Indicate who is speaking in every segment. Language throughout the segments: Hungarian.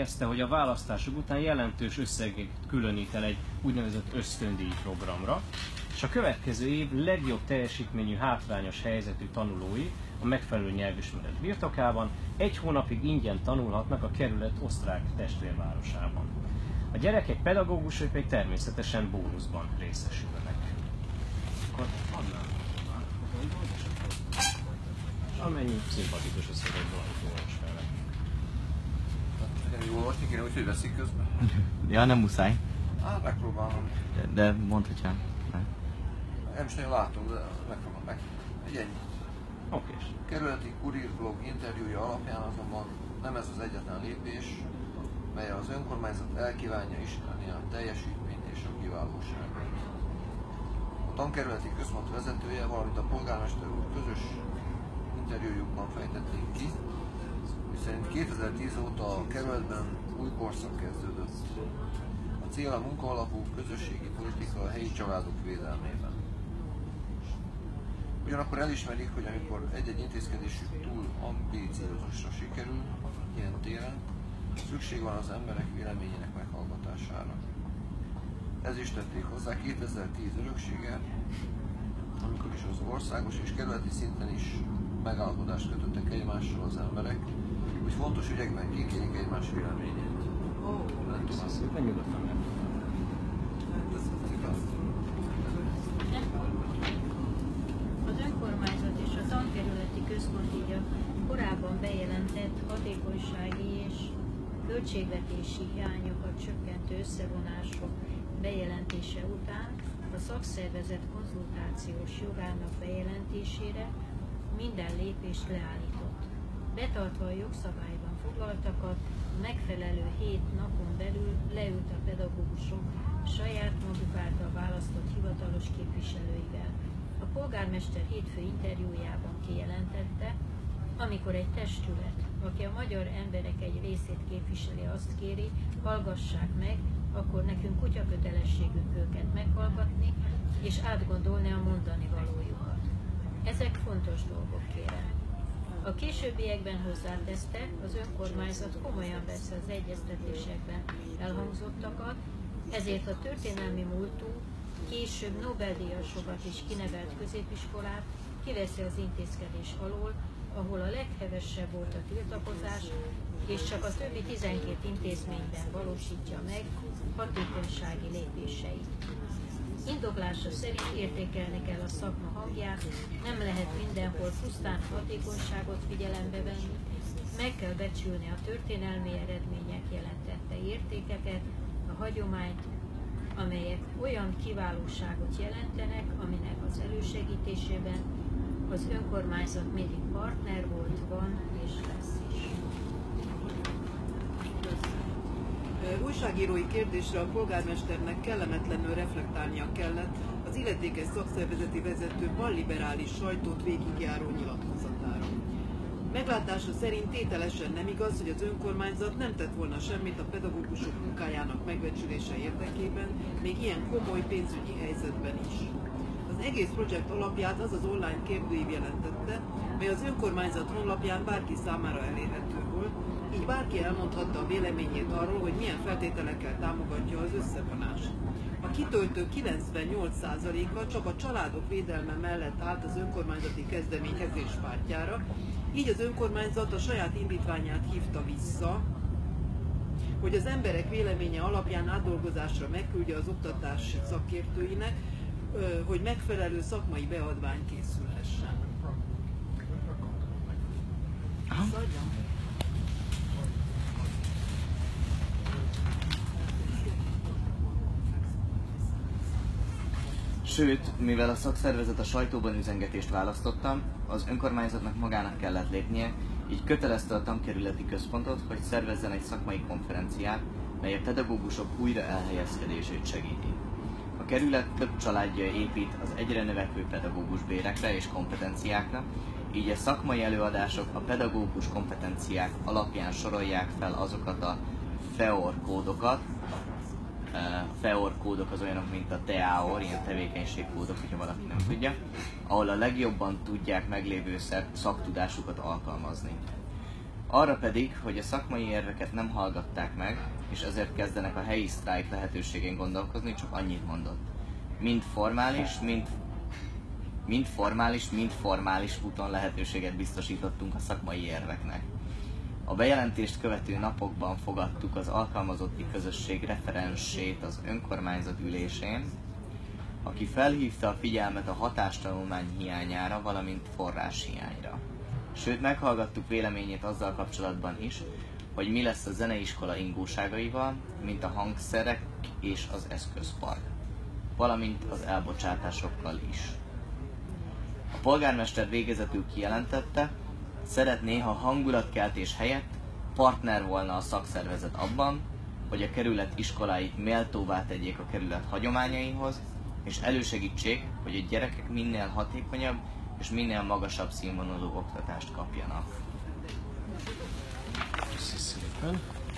Speaker 1: kifejezte, hogy a választások után jelentős összeget különít el egy úgynevezett ösztöndíj programra, és a következő év legjobb teljesítményű hátrányos helyzetű tanulói a megfelelő nyelvismeret birtokában 1 hónapig ingyen tanulhatnak a kerület osztrák testvérvárosában. A gyerekek pedagógusok pedig természetesen bónuszban részesülnek. Akkor amennyi szimpatikus a szövegből, amit olvas fel nekünk.
Speaker 2: Jól olvasni kéne, úgyhogy veszik közben?
Speaker 3: Ja, nem muszáj.
Speaker 2: Megpróbálom.
Speaker 3: De mondd, hogyha...
Speaker 2: Nem is nagyon látom, de megpróbálom meg. Ennyi.
Speaker 1: Okés.
Speaker 2: Kerületi kurírblog interjúja alapján azonban nem ez az egyetlen lépés, mely az önkormányzat elkívánja ismerni a teljesítményt és a kiválóságot. A tankerületi központ vezetője, valamint a polgármester úr közös interjújukban fejtették ki, miszerint 2010 óta a kerületben új korszak kezdődött. A cél a munkaalapú közösségi politika a helyi családok védelmében. Ugyanakkor elismerik, hogy amikor egy-egy intézkedésük túl ambíciózusra sikerül, ilyen téren, szükség van az emberek véleményének meghallgatására. Ez is tették hozzá 2010 öröksége, amikor is az országos és kerületi szinten is megállapodást kötöttek egymással az emberek, hogy fontos ügyekben kikérjék egymás véleményét. Nem tudom.
Speaker 1: Szépen nyugodtan meg.
Speaker 4: Az önkormányzat és a tankerületi központ így a korábban bejelentett hatékonysági és költségvetési hiányokat csökkentő összevonások bejelentése után a szakszervezet konzultációs jogának bejelentésére minden lépést leállított. Betartva a jogszabályban foglaltakat, megfelelő 7 napon belül leült a pedagógusok saját maguk által választott hivatalos képviselőivel. A polgármester hétfő interjújában kijelentette, amikor egy testület, aki a magyar emberek egy részét képviseli, azt kéri, hallgassák meg, akkor nekünk kutyakötelességünk őket meghallgatni és átgondolni a mondani valójukat. Ezek fontos dolgok, kérem. A későbbiekben hozzáteszte, az önkormányzat komolyan veszi az egyeztetésekben elhangzottakat, ezért a történelmi múltú, később Nobel-díjasokat is kinevelt középiskolát kiveszi az intézkedés alól, ahol a leghevesebb volt a tiltakozás, és csak a többi 12 intézményben valósítja meg hatékonysági lépéseit. Indoklása szerint értékelni kell a szakma hangját, nem lehet mindenhol pusztán hatékonyságot figyelembe venni, meg kell becsülni a történelmi eredmények jelentette értékeket, a hagyományt, amelyek olyan kiválóságot jelentenek, aminek az elősegítésében az önkormányzat mindig partner volt, van és lesz is.
Speaker 5: Újságírói kérdésre a polgármesternek kellemetlenül reflektálnia kellett az illetékes szakszervezeti vezető balliberális sajtót végigjáró nyilatkozatára. Meglátása szerint tételesen nem igaz, hogy az önkormányzat nem tett volna semmit a pedagógusok munkájának megbecsülése érdekében, még ilyen komoly pénzügyi helyzetben is. Az egész projekt alapját az az online kérdőív jelentette, mely az önkormányzat honlapján bárki számára elérhető volt, így bárki elmondhatta a véleményét arról, hogy milyen feltételekkel támogatja az összevonást. A kitöltő 98%-a csak a családok védelme mellett állt az önkormányzati kezdeményezés pártjára, így az önkormányzat a saját indítványát hívta vissza, hogy az emberek véleménye alapján átdolgozásra megküldje az oktatás szakértőinek, hogy megfelelő szakmai beadvány készülhessen.
Speaker 3: Sőt, mivel a szakszervezet a sajtóban üzengetést választotta, az önkormányzatnak magának kellett lépnie, így kötelezte a tankerületi központot, hogy szervezzen egy szakmai konferenciát, mely a pedagógusok újra elhelyezkedését segíti. A kerület több családja épít az egyre növekvő pedagógus bérekre és kompetenciákra, így a szakmai előadások a pedagógus kompetenciák alapján sorolják fel azokat a FEOR kódokat. A FEOR kódok az olyanok, mint a TEAOR, ilyen tevékenységkódok, hogyha valaki nem tudja, ahol a legjobban tudják meglévő szaktudásukat alkalmazni. Arra pedig, hogy a szakmai érveket nem hallgatták meg, és ezért kezdenek a helyi sztrájk lehetőségén gondolkozni, csak annyit mondott. Mind formális úton lehetőséget biztosítottunk a szakmai érveknek. A bejelentést követő napokban fogadtuk az alkalmazotti közösség referensét az önkormányzat ülésén, aki felhívta a figyelmet a hatástanulmány hiányára, valamint forráshiányra. Sőt, meghallgattuk véleményét azzal kapcsolatban is, hogy mi lesz a zeneiskola ingóságaival, mint a hangszerek és az eszközpark, valamint az elbocsátásokkal is. A polgármester végezetül kijelentette, szeretné, ha hangulatkeltés helyett partner volna a szakszervezet abban, hogy a kerület iskoláit méltóvá tegyék a kerület hagyományaihoz, és elősegítsék, hogy a gyerekek minél hatékonyabb és minél magasabb színvonalú oktatást kapjanak.
Speaker 1: Köszönöm szépen.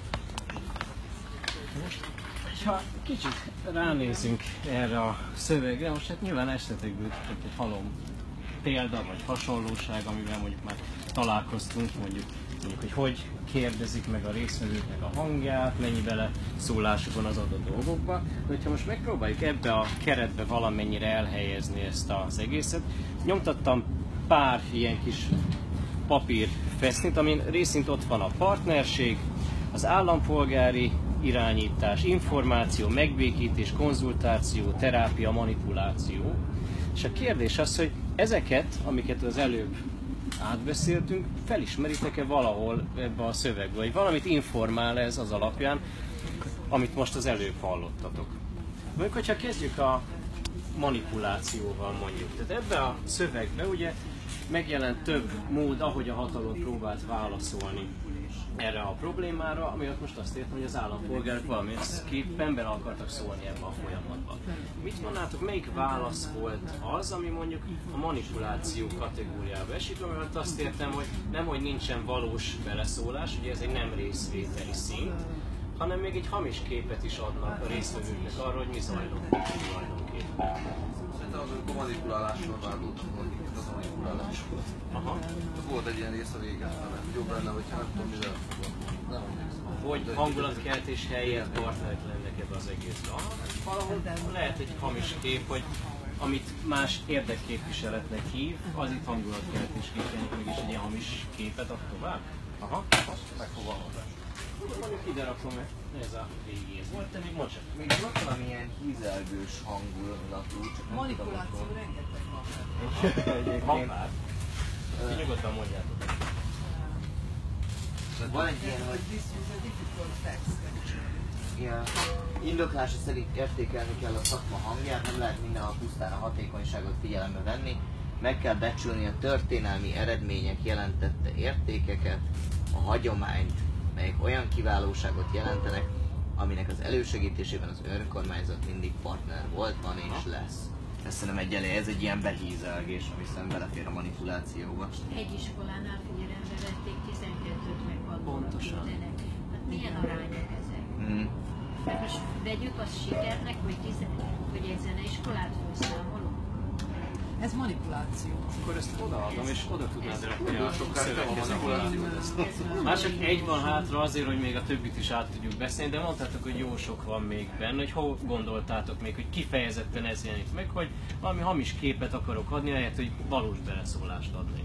Speaker 1: Most, ha kicsit ránézünk erre a szövegre, most hát nyilván eszletekből egy halom példa vagy hasonlóság, amivel mondjuk már találkoztunk, mondjuk hogy kérdezik meg a résztvevőknek a hangját, mennyi bele szólásuk van az adott dolgokba. De hogyha most megpróbáljuk ebbe a keretbe valamennyire elhelyezni ezt az egészet, nyomtattam pár ilyen kis papír fesztint, amin részint ott van a partnerség, az állampolgári irányítás, információ, megbékítés, konzultáció, terápia, manipuláció. És a kérdés az, hogy ezeket, amiket az előbb átbeszéltünk, felismeritek-e valahol ebbe a szövegbe, vagy valamit informál ez az alapján, amit most az előbb hallottatok. Mondjuk, hogyha kezdjük a manipulációval mondjuk. Tehát ebbe a szövegbe ugye megjelent több mód, ahogy a hatalom próbált válaszolni erre a problémára, amiatt most azt értem, hogy az állampolgárok valamilyenképpen bele akartak szólni ebbe a folyamatba. Mit mondanátok, melyik válasz volt az, ami mondjuk a manipuláció kategóriába esik, amiatt azt értem, hogy nem, hogy nincsen valós beleszólás, ugye ez egy nem részvételi szint, hanem még egy hamis képet is adnak a résztvevőknek arról, hogy mi zajlott tulajdonképpen.
Speaker 2: Szerintem az, amikor manipulálással vádoltak valakiket, az manipulálás volt.
Speaker 1: Aha.
Speaker 2: Volt egy ilyen rész a végén, jobb lenne, hogyha nem tudom, mivel nem emlékszem.
Speaker 1: Hogy hangulatkeltés helyett partnerek lennek ebbe az egészbe. Valahol lehet egy hamis kép, hogy amit más érdekképviseletnek hív, az itt hangulatkeltésként jelenik meg is egy ilyen hamis képet ad tovább. Aha, azt megfogalmazás. Mondjuk ide rakom, ez a végén. Volt-e még mocsak?
Speaker 3: Még van valamilyen hízelgős hangulatú, csak nem
Speaker 5: Manipuláció rengeteg van.
Speaker 1: Van már. Nyugodtan mondjátok.
Speaker 3: Van egy ilyen, hogy
Speaker 5: This is a difficult text.
Speaker 3: ilyen indoklása szerint értékelni kell a szakma hangját, nem lehet mindenhol pusztán a hatékonyságot figyelembe venni, meg kell becsülni a történelmi eredmények jelentette értékeket, a hagyományt, melyek olyan kiválóságot jelentenek, aminek az elősegítésében az önkormányzat mindig partner volt, van és lesz. Ez szerintem ez egy ilyen behízelgés, ami szemben belefér a manipulációba.
Speaker 4: Egy iskolánál figyelembe vették 12-t meg 6
Speaker 1: Pontosan.
Speaker 4: mindenek. Hát milyen arányok ezek? Hát most vegyük azt sikernek, hogy egy zeneiskolát felszámolunk.
Speaker 5: Ez manipuláció.
Speaker 1: Akkor ezt odaadom, és oda tudnád rakni a szöveghez.
Speaker 2: manipuláció.
Speaker 1: Már csak egy van hátra azért, hogy még a többit is át tudjuk beszélni, de mondtátok, hogy jó sok van még benne, hogy hol gondoltátok még, hogy kifejezetten ez jelenik meg, hogy valami hamis képet akarok adni, ahelyett, hogy valós beleszólást adni.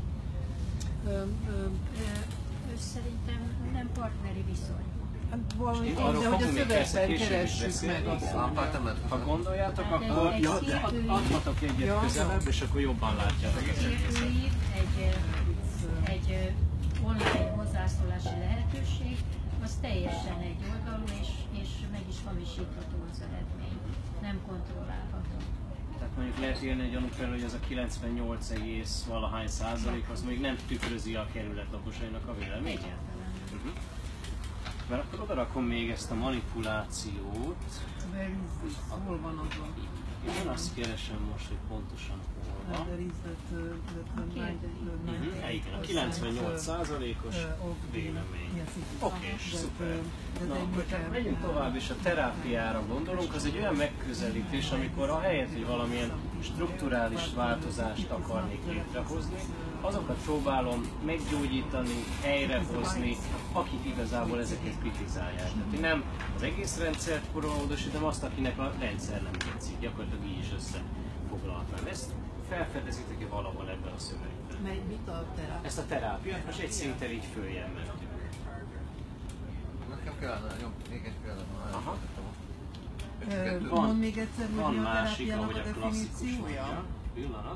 Speaker 4: Szerintem nem partneri viszony.
Speaker 5: Hát valami,
Speaker 1: És
Speaker 5: de
Speaker 1: arról
Speaker 5: hogy a
Speaker 1: fogunk még persze
Speaker 5: szövegben
Speaker 1: később is
Speaker 5: keressük
Speaker 1: beszélni.
Speaker 5: meg azt.
Speaker 1: Ha gondoljátok,
Speaker 4: Hát
Speaker 1: akkor
Speaker 4: egy
Speaker 1: adhatok egyet közelebb, és akkor jobban látjátok ezt.
Speaker 4: Szélkőív, egy online hozzászólási lehetőség, az teljesen egy oldalú, és meg is hamisítható az eredmény. Nem kontrollálható.
Speaker 1: Tehát mondjuk lehet írni egy gyanúk fel, hogy ez a 98,valahány százalék, az még nem tükrözi a kerület lakosainak a véleményét.
Speaker 4: Egyáltalán.
Speaker 1: Mert akkor odarakom még ezt a manipulációt.
Speaker 5: Where is this? Hol van azon?
Speaker 1: Én azt keresem most, hogy pontosan hol van.
Speaker 5: There is
Speaker 1: Igen, a 98%-os vélemény. Oké, szuper. Na, akkor megyünk tovább, és a terápiára gondolunk, az egy olyan megközelítés, amikor ahelyett, hogy valamilyen strukturális változást akarnék létrehozni, azokat próbálom meggyógyítani, helyrehozni, akik igazából ezeket kritizálják. Tehát én nem az egész rendszert módosítom, azt, akinek a rendszer nem tetszik, gyakorlatilag így is összefoglalhatnám. Ezt felfedezitek valahol ebben a szövegben.
Speaker 5: Mit a terápia?
Speaker 1: Ezt a terápiát most egy szinten így följebb mentünk.
Speaker 2: Nekem kellene, jó, még egy példát már
Speaker 1: Aha.
Speaker 5: Mondd még egyszer,
Speaker 1: Van
Speaker 5: hogy mi a
Speaker 1: másik,
Speaker 5: terápiának
Speaker 1: ahogy
Speaker 5: a
Speaker 1: a klasszikus
Speaker 5: definíciója?
Speaker 1: mondja. Pillanat.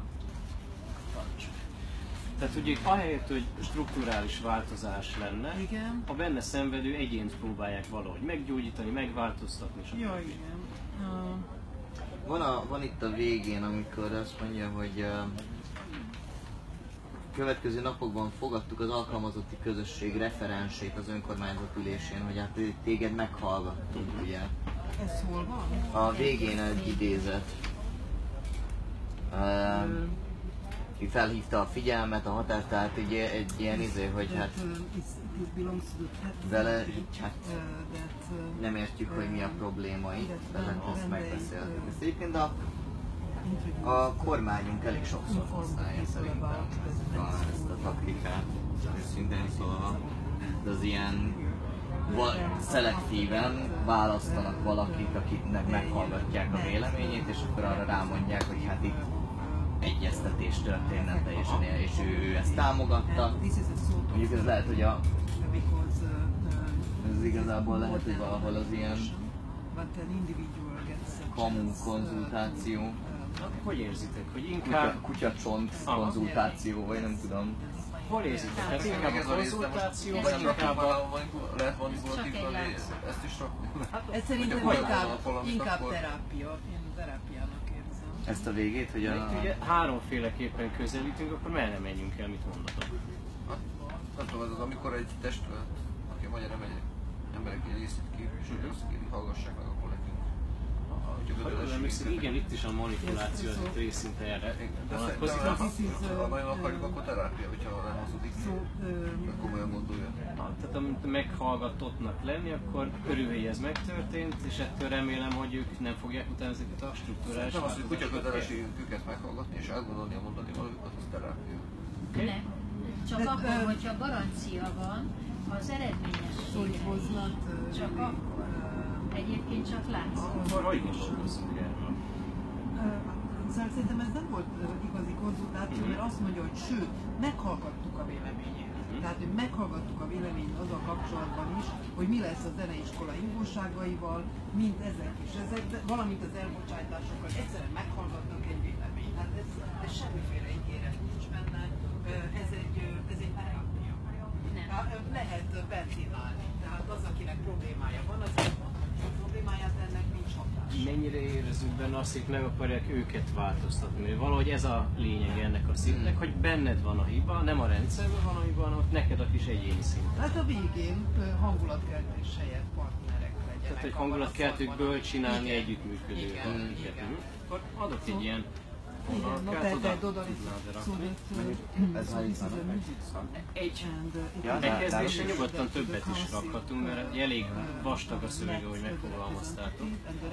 Speaker 1: Tehát ugye ahelyett, hogy strukturális változás lenne,
Speaker 5: Igen.
Speaker 1: a benne szenvedő egyént próbálják valahogy meggyógyítani, megváltoztatni, és
Speaker 5: Ja, igen.
Speaker 3: Van itt a végén, amikor azt mondja, hogy következő napokban fogadtuk az alkalmazotti közösség referensét az önkormányzat ülésén, hogy hát téged meghallgattunk, ugye.
Speaker 5: Ez hol van?
Speaker 3: A végén egy idézet. Ki felhívta a figyelmet, a hatást, tehát ugye egy ilyen hogy hát vele hát nem értjük, hogy mi a probléma itt, tehát ezt megbeszéltük. Ezt egyébként a kormányunk elég sokszor használja szerintem ezt a taktikát, őszintén szólva. De az ilyen szelektíven választanak valakit, akiknek meghallgatják a véleményét, és akkor arra rámondják, hogy hát itt egyeztetés történne teljesen, és ő ezt támogatta. Mondjuk ez lehet, hogy ez igazából lehet, hogy valahol az ilyen kamu konzultáció.
Speaker 1: Hogy érzitek, hogy inkább...
Speaker 3: Kutyacsont konzultáció, vagy nem tudom.
Speaker 1: Hol érzitek? Hát inkább a konzultáció, vagy inkább a...
Speaker 2: Lehet manipulatív, ezt is rakni?
Speaker 5: Ez szerintem inkább terápia. Én terápiának érzem.
Speaker 3: Ezt a végét, hogy
Speaker 1: Itt ugye háromféleképpen közelítünk, akkor merre menjünk el, mit mondatok?
Speaker 2: Nem tudom, ez az, amikor egy testület, aki a magyar emberek egy részét képviseli, azt kéri, hallgassák meg a kollektív.
Speaker 1: Ha jól emlékszem, igen, itt is a manipuláció az itt részint erre vonatkozik.
Speaker 2: Ha nagyon akarjuk, akkor terápia, hogyha nem hazudik, komolyan gondolja.
Speaker 1: Tehát amit meghallgatottnak lenni, akkor örül, hogy ez megtörtént, és ettől remélem, hogy ők nem fogják utána ezeket a struktúrális
Speaker 2: Nem az, hogy kutya
Speaker 1: változásokat.
Speaker 2: kötelességünk őket meghallgatni és átgondolni a mondani valójukat, az terápia.
Speaker 4: Nem. Csak akkor, hogyha garancia van, az eredményességre is. Csak akkor. Egyébként csak látszik.
Speaker 1: Akkor hogy gondolkozunk erről?
Speaker 5: Szóval szerintem ez nem volt igazi konzultáció, mert azt mondja, hogy sőt, meghallgattuk a véleményét. Tehát, hogy meghallgattuk a véleményt azzal kapcsolatban is, hogy mi lesz a zeneiskola ingóságaival, mint ezek és ezek, valamint az elbocsátásokkal. Egyszerűen meghallgatnak egy véleményt. Hát ez semmiféle ígéret nincs benne. Ez egy terápia. Lehet benzinálni. Tehát az, akinek problémája van, az a problémáját, ennek nincs hatás.
Speaker 1: Mennyire érezzük benne azt, hogy meg akarják őket változtatni? Valahogy ez a lényeg ennek a szintnek, hogy benned van a hiba, nem a rendszerben van a hiba, hanem ott neked a kis egyéni szinten.
Speaker 5: Hát a végén hangulatkeltés helyett partnerek legyenek.
Speaker 1: Tehát, hogy hangulatkeltőkből csinálni együttműködő valakiket. Akkor adok egy ilyen
Speaker 5: Tehát Dodali
Speaker 1: egy bekezdésre nyugodtan többet is rakhatunk, mert elég vastag a szöveg, ahogy megfogalmaztátok.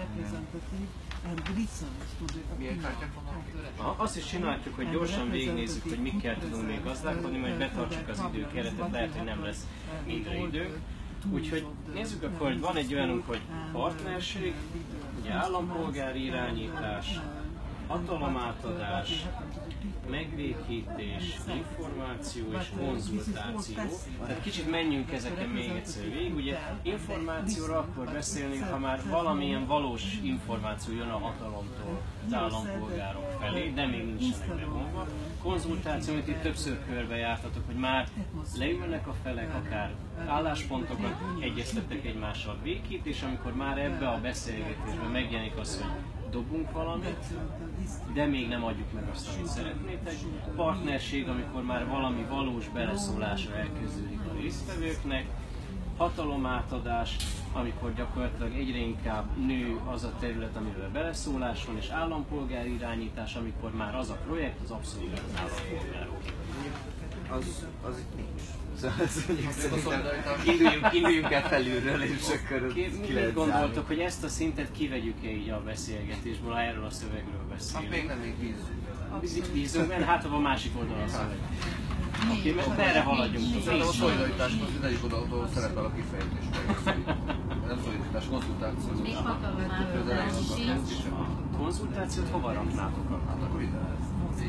Speaker 2: Milyen kártyák vannak?
Speaker 1: Azt is csináljuk, hogy gyorsan végignézzük, hogy mikkel tudunk még gazdálkodni, majd betartsuk az időkeretet, lehet, hogy nem lesz mindre idő. Úgyhogy nézzük akkor, hogy van egy olyanunk, hogy partnerség, ugye állampolgári irányítás, hatalomátadás, megvékítés, információ és konzultáció. Tehát kicsit menjünk ezeken még egyszer végig. Ugye információra akkor beszélnénk, ha már valamilyen valós információ jön a hatalomtól az állampolgárok felé, de még nincsenek bevonva. Konzultáció, amit itt többször körbejártatok, hogy már leülnek a felek, akár álláspontokat egyeztettek egymással végig, és amikor már ebbe a beszélgetésben megjelenik az, hogy dobunk valamit, de még nem adjuk meg azt, amit szeretnétek. Partnerség, amikor már valami valós beleszólása elkezdődik a résztvevőknek. Hatalomátadás, amikor gyakorlatilag egyre inkább nő az a terület, amiről beleszólás van, és állampolgári irányítás, amikor már az a projekt az abszolút állampolgárok.
Speaker 3: az itt nincs. Szóval ez mondjuk szerintem induljunk el felülről, és akkor
Speaker 1: Mit gondoltok, hogy ezt a szintet kivegyük-e így a beszélgetésből, ha erről a szövegről beszélünk?
Speaker 2: Hát még nem, még bízzunk.
Speaker 1: Bízunk, mert hát a másik oldalon a szöveg. Oké, mert merre haladjunk?
Speaker 2: Szerintem a szolidaritás az egyik oldaltól szerepel a kifejezésben. Nem szolidaritás, konzultáció.
Speaker 4: Még hatalomállalás sincs.
Speaker 1: Konzultációt hova raknátok?
Speaker 2: Hát akkor ide ez.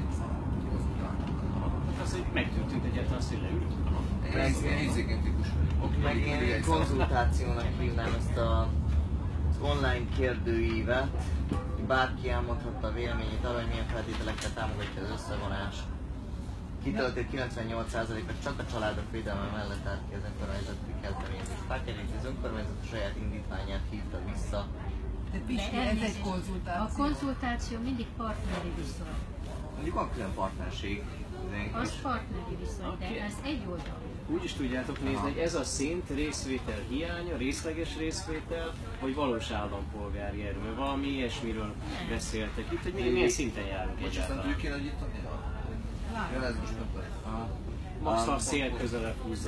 Speaker 1: Hát az, hogy megtűntünk egyáltalán, azt, hogy leült.
Speaker 2: Én érzékeny típus vagyok.
Speaker 3: meg én konzultációnak hívnám ezt az online kérdőívet. Bárki elmondhatta a véleményét arra, hogy milyen feltételekkel támogatja az összevonást. Kitöltött 98%-a csak a családok védelme mellett állt ki az önkormányzati kezdeményezés. Pártjányok az önkormányzat a saját indítványát hívta vissza.
Speaker 5: De Pisti, ez egy konzultáció.
Speaker 4: A konzultáció mindig partneri viszony.
Speaker 3: Mondjuk van külön partnerség.
Speaker 4: Az partneri viszony, de ez egy oldalú.
Speaker 1: Úgy is tudjátok nézni, hogy ez a szint részvétel hiánya, részleges részvétel, vagy valós állampolgári erő. Valami ilyesmiről beszéltek itt, hogy milyen szinten járunk
Speaker 2: Most aztán
Speaker 1: egyáltalán.
Speaker 2: kéne nyitani? Ja, ez most több.
Speaker 1: Max a szél közelebb húzza.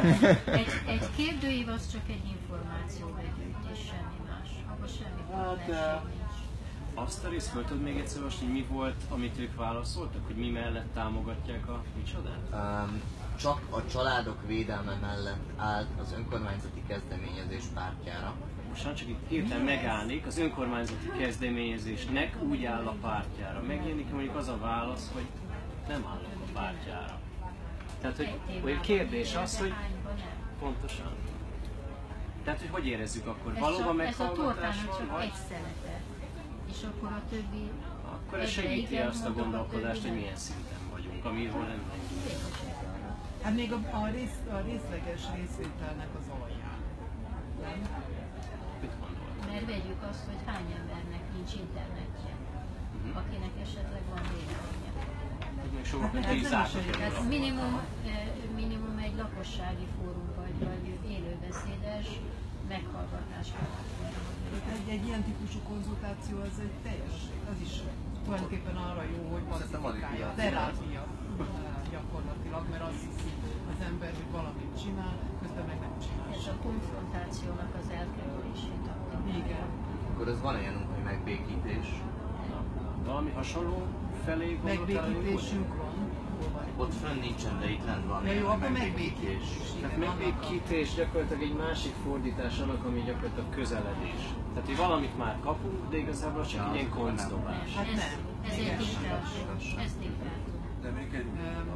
Speaker 4: Egy kérdőív az csak egy információbegyűjtés, semmi más. Abban semmi partnerség nincs.
Speaker 1: Azt a részt föl tudod még egyszer most, hogy mi volt, amit ők válaszoltak? Hogy mi mellett támogatják a micsodát?
Speaker 3: Csak a családok védelme mellett állt az önkormányzati kezdeményezés pártjára.
Speaker 1: Most csak itt hirtelen megállnék, az önkormányzati kezdeményezésnek úgy áll a pártjára. Megjelenik mondjuk az a válasz, hogy nem állok a pártjára. Tehát, hogy kérdés az, hogy pontosan. Tehát, hogy érezzük akkor? Valóban
Speaker 4: Ez a tortának
Speaker 1: meghallgatás
Speaker 4: csak
Speaker 1: van?
Speaker 4: egy szelete. És akkor a többi...
Speaker 1: Akkor ez segíti azt a gondolkodást, hogy milyen szinten vagyunk, amiről nem vagyunk.
Speaker 5: Hát még a részleges részvételnek az alján. Nem?
Speaker 1: Mit gondolod?
Speaker 4: Mert vegyük azt, hogy hány embernek nincs internetje, akinek esetleg van véleménye.
Speaker 1: Még sokan
Speaker 5: Hát
Speaker 1: pedig
Speaker 5: nem
Speaker 1: zártak
Speaker 5: is
Speaker 4: Tehát
Speaker 1: előre.
Speaker 4: minimum egy lakossági fórum vagy élőbeszédes meghallgatás kellett volna.
Speaker 5: Egy ilyen típusú konzultáció az egy teljesség, az is tulajdonképpen arra jó, hogy pacifikálja, terápia gyakorlatilag, mert azt hiszi az ember, hogy valamit csinál, közben meg nem csinál.
Speaker 4: És a konfrontációnak az elkerülését akkor.
Speaker 5: Igen.
Speaker 3: Akkor ez van olyanunk, hogy megbékítés.
Speaker 1: Valami hasonló felé gondoltál, hogy
Speaker 5: Megbékítésünk van. Hol van?
Speaker 3: Ott fönn nincsen, de itt lent van.
Speaker 5: Ja, jó, akkor megbékítés.
Speaker 1: Tehát megbékítés gyakorlatilag egy másik fordítás annak, ami gyakorlatilag közeledés. Tehát, hogy valamit már kapunk, de igazából csak egy ilyen koncdobás.
Speaker 5: Hát nem.
Speaker 4: Ez egy diktátum. Ez diktátum.
Speaker 2: De még egy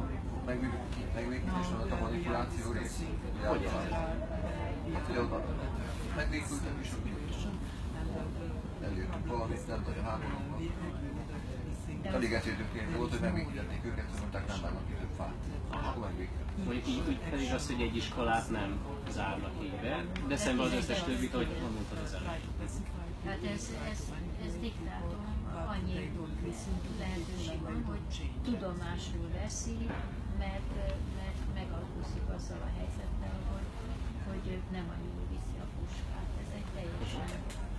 Speaker 2: megbékítés van, a manipuláció rész.
Speaker 1: Hogy ez?
Speaker 2: Hát, hogy oda megbékültem is, hogy elértük valamit, nem tudom, a háborúban. Elég esélytőként volt, hogy megbékítették őket, hogy mondták, nem vágnak ki több fát. Akkor megbékítették.
Speaker 1: Mondjuk így pedig az, hogy egy iskolát nem zárnak így be, de szemben az összes többit, ahogy mondtad az elején.
Speaker 4: Hát ez diktátum, annyi lehetőség van, hogy tudomásul veszi, mert megalkuszik azzal a helyzettel, hogy nem anyul viszi a puskát. Ez egy teljesen...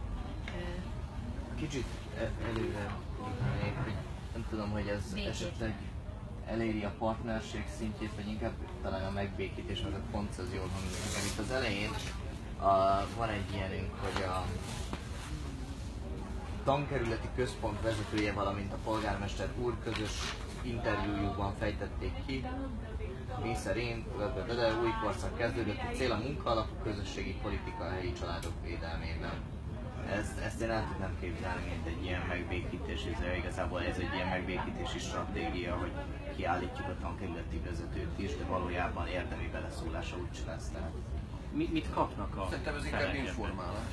Speaker 3: Kicsit előre utalnék, hogy nem tudom, hogy ez esetleg eléri a partnerség szintjét, vagy inkább talán a megbékítés, mert a pont az jól hangzik. Mert itt az elején van egy ilyenünk, hogy a tankerületi központ vezetője, valamint a polgármester úr közös interjújukban fejtették ki, mi szerint új korszak kezdődött, a cél a munkaalapú közösségi politika a helyi családok védelmében. Ezt én el tudnám képzelni, mint egy ilyen megbékítés, igazából ez egy ilyen megbékítési stratégia, hogy kiállítjuk a tankerületi vezetőt is, de valójában érdemi beleszólása úgy lesz. Tehát.
Speaker 1: Mit kapnak a
Speaker 2: Szerintem ez inkább informálás.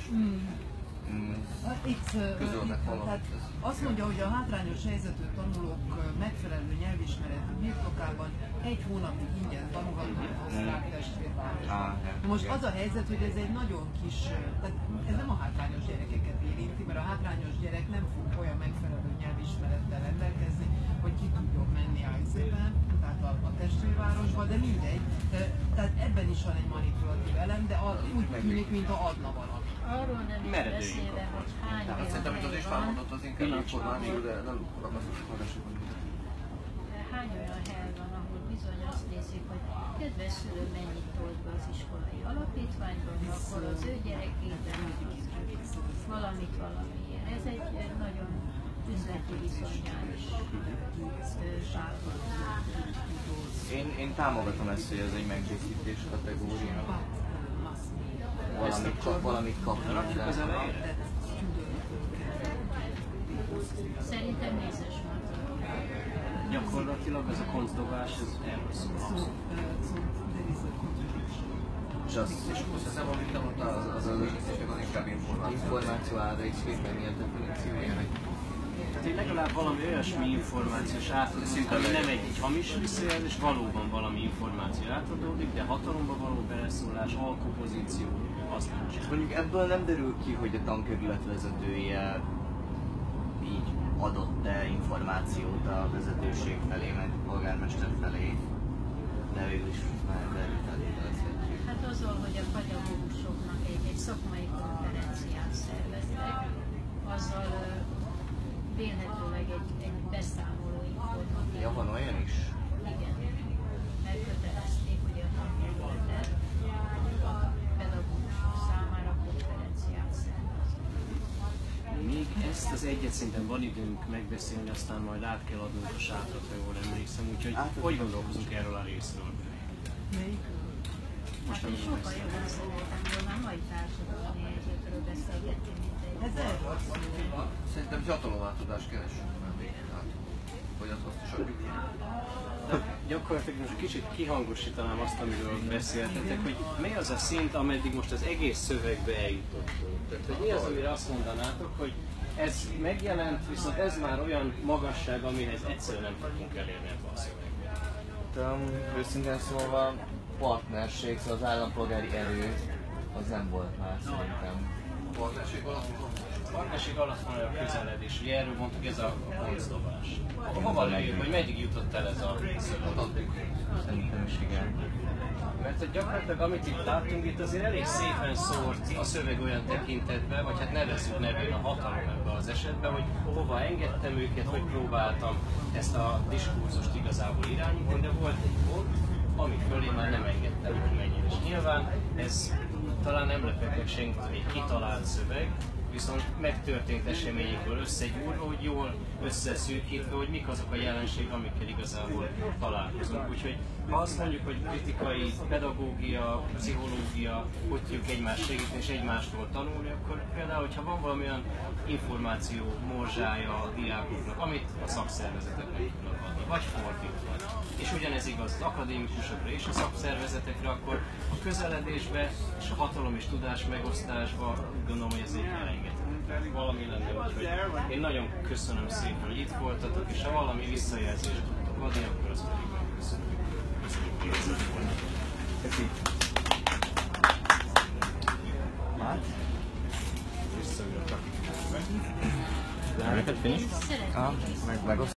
Speaker 5: Itt tehát azt mondja, hogy a hátrányos helyzetű tanulók megfelelő nyelvismeretű birtokában egy hónapig ingyen tanulhatnak az osztrák testvérvárosban. Most az a helyzet, hogy ez egy nagyon kis, tehát ez nem a hátrányos gyerekeket érinti, mert a hátrányos gyerek nem fog olyan megfelelő nyelvismerettel rendelkezni, hogy ki tudjon menni Ajzében, tehát a testvérvárosba, de mindegy. Tehát ebben is van egy manipulatív elem, de úgy tűnik, mintha adna valami.
Speaker 4: Arról nem is beszélve, hogy hány
Speaker 2: Hát szerintem, amit az is
Speaker 4: van.
Speaker 2: felmondott, az inkább információ, de nem ragasztott magasabban.
Speaker 4: hány olyan hely van, ahol bizony azt nézik, hogy kedves szülő, mennyit tolt be az iskolai alapítványban, akkor az ő gyerekében valamit valamiért. Ez egy nagyon üzleti viszonyán is vállalkozó.
Speaker 3: Én támogatom ezt, hogy ez egy megdíszítés kategória. Valamit kapnak, de...
Speaker 4: Szerintem mézes mazza.
Speaker 1: Gyakorlatilag ez a koncdobás, ez erről szól.
Speaker 3: És azt
Speaker 2: Hiszem, amit te mondtál, az inkább
Speaker 3: információ ára is szépen milyen definíciója.
Speaker 1: Tehát legalább valami olyasmi információs átadódik, ami nem egy hamis visszajelzés, valóban valami információ átadódik, de hatalomba való beleszólás, alkupozíció, az nincs.
Speaker 3: Mondjuk ebből nem derül ki, hogy a tankerület vezetője így adott-e információt a vezetőség felé, meg a polgármester felé, de végül is már elfelejthetjük.
Speaker 4: Hát azzal, hogy a pedagógusoknak egy szakmai konferenciát szerveztek, azzal vélhetőleg egy beszámolói fordulat.
Speaker 3: Ja, van olyan is?
Speaker 4: Igen. Megkötelezték, hogy a tankerületet a pedagógusok számára konferenciát szerveztek.
Speaker 1: Még ezt az egyet szinten van időnk megbeszélni, aztán majd át kell adnunk a sátrat, ha jól emlékszem, úgyhogy hogy gondolkozunk erről a részről?
Speaker 4: Hát én sokkal jobban szeretem volna majd társadalmi helyzetről beszélgetni, mint egy...
Speaker 2: Szerintem hatalomátadás keresünk mellé. Hogy azt is adjuk.
Speaker 1: Gyakorlatilag most kicsit kihangosítanám azt, amiről beszéltetek, hogy mi az a szint, ameddig most az egész szövegbe eljutottunk. Tehát, hogy mi az, amire azt mondanátok, hogy ez megjelent, viszont ez már olyan magasság, amihez egyszerűen nem tudunk elérni ebben a szövegben.
Speaker 3: Őszintén szólva, partnerség, szóval az állampolgári erő, az nem volt már szerintem.
Speaker 2: A partnerség alatt
Speaker 1: Partnerség alatt van a közeledés, ugye erről mondtuk, ez a koncdobás. Hova leír, vagy meddig jutott el ez a szöveg?
Speaker 3: Szerintem is igen.
Speaker 1: Mert hogy gyakorlatilag amit itt látunk, itt azért elég szépen szórt a szöveg olyan tekintetben, vagy hát nevezzük nevén a hatalom ebben az esetben, hogy hova engedtem őket, hogy próbáltam ezt a diskurzust igazából irányítani, de volt egy pont, ami fölé már nem engedtem őket mennyire. És nyilván ez talán nem lepett meg senkit, hogy egy kitalált szöveg, viszont megtörtént eseményekből összegyúrva, hogy jól összeszűkítve, hogy mik azok a jelenségek, amikkel igazából találkozunk. Úgyhogy ha azt mondjuk, hogy kritikai, pedagógia, pszichológia, hogy tudjuk egymást segíteni és egymástól tanulni, akkor például, hogyha van valamilyen információ morzsája a diákoknak, amit a szakszervezeteknek tudnak adni, vagy fordítva. És ugyanez igaz az akadémikusokra és a szakszervezetekre, akkor a közeledésbe és a hatalom és tudás megosztásba úgy gondolom, hogy ez egy elengedhetetlen valami lenne. Úgyhogy én nagyon köszönöm szépen, hogy itt voltatok, és ha valami visszajelzést tudtok adni, akkor azt pedig megköszönjük.
Speaker 3: Köszönjük.
Speaker 1: Visszaülök.
Speaker 4: Szeretnék.
Speaker 3: Meg